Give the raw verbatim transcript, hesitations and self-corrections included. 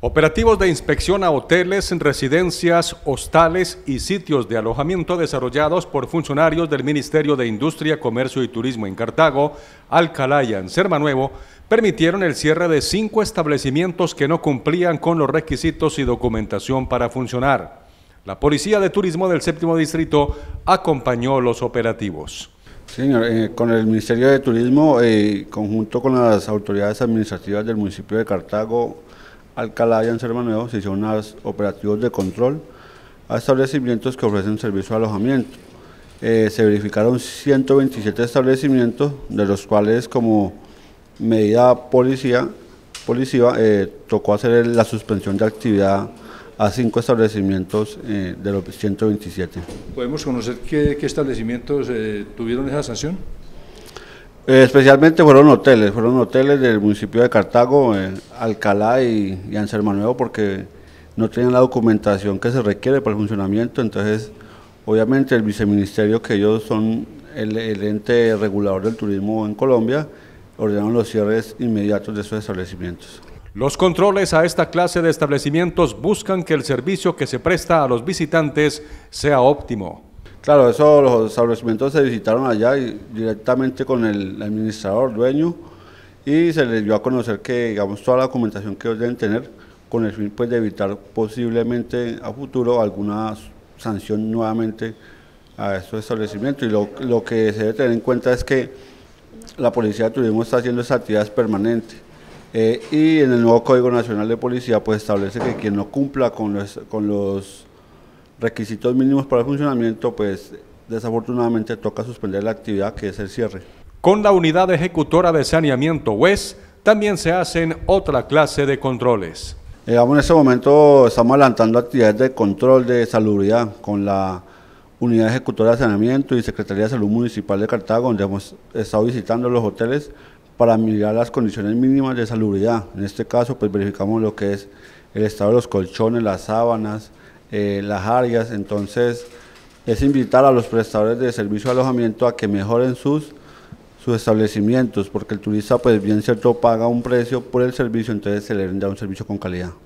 Operativos de inspección a hoteles, residencias, hostales y sitios de alojamiento desarrollados por funcionarios del Ministerio de Industria, Comercio y Turismo en Cartago, Alcalá y Anserma-Nuevo permitieron el cierre de cinco establecimientos que no cumplían con los requisitos y documentación para funcionar. La Policía de Turismo del Séptimo Distrito acompañó los operativos. Señor, eh, con el Ministerio de Turismo, eh, conjunto con las autoridades administrativas del municipio de Cartago, Alcalá y Anserma-Nuevo, se hicieron unos operativos de control a establecimientos que ofrecen servicio de alojamiento. Eh, se verificaron ciento veintisiete establecimientos, de los cuales como medida policía, policía eh, tocó hacer la suspensión de actividad a cinco establecimientos eh, de los ciento veintisiete. ¿Podemos conocer qué, qué establecimientos eh, tuvieron esa sanción? Eh, especialmente fueron hoteles, fueron hoteles del municipio de Cartago, eh, Alcalá y, y Anserma-Nuevo, porque no tenían la documentación que se requiere para el funcionamiento. Entonces, obviamente el viceministerio, que ellos son el, el ente regulador del turismo en Colombia, ordenaron los cierres inmediatos de esos establecimientos. Los controles a esta clase de establecimientos buscan que el servicio que se presta a los visitantes sea óptimo. Claro, eso, los establecimientos se visitaron allá y directamente con el administrador, dueño, y se les dio a conocer que, digamos, toda la documentación que ellos deben tener con el fin, pues, de evitar posiblemente a futuro alguna sanción nuevamente a estos establecimientos. Y lo, lo que se debe tener en cuenta es que la Policía de Turismo está haciendo esas actividades permanentes. Eh, y en el nuevo Código Nacional de Policía pues establece que quien no cumpla con los, con los requisitos mínimos para el funcionamiento, pues desafortunadamente toca suspender la actividad, que es el cierre. Con la Unidad Ejecutora de Saneamiento U E S también se hacen otra clase de controles. Digamos, en este momento estamos adelantando actividades de control de salubridad con la Unidad Ejecutora de Saneamiento y Secretaría de Salud Municipal de Cartago, donde hemos estado visitando los hoteles para mirar las condiciones mínimas de salubridad. En este caso, pues verificamos lo que es el estado de los colchones, las sábanas, eh, las áreas. Entonces, es invitar a los prestadores de servicio de alojamiento a que mejoren sus, sus establecimientos, porque el turista, pues bien cierto, paga un precio por el servicio, entonces se le brinda un servicio con calidad.